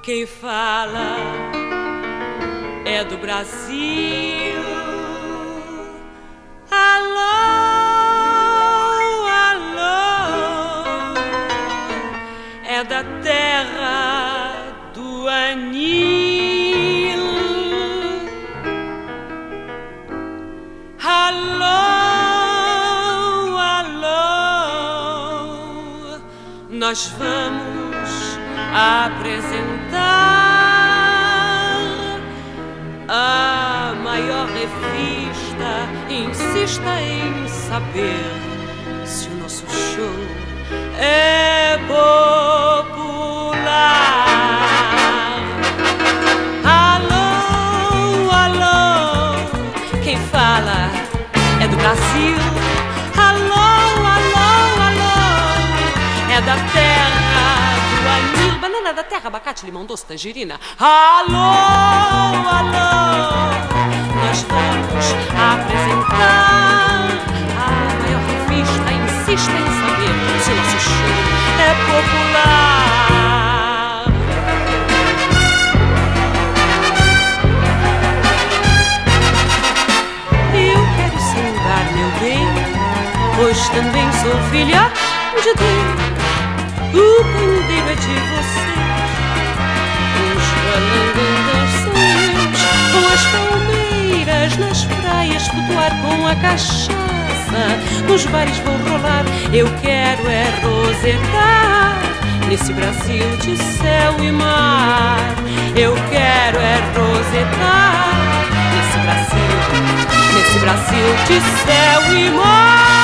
Quem fala é do Brasil. Alô, alô, é da terra do anil. Alô, alô, nós vamos apresentar a maior revista. Insista em saber se o nosso show é popular. Alô, alô, quem fala é do Brasil. Alô, alô, alô, é da terra do anil. Banana da terra, abacate, limão doce, tangerina. Alô, alô, nós vamos apresentar a maior revista. Insista em saber se o nosso show é popular. Eu quero saudar, meu bem, pois também sou filha de Deus. O pandeiro é de vocês, os balangandãs são meus. Com as palmeiras nas praias, flutuar com a cachaça, nos bares vou rolar. Eu quero é rosetar nesse Brasil de céu e mar. Eu quero é rosetar nesse Brasil de céu e mar.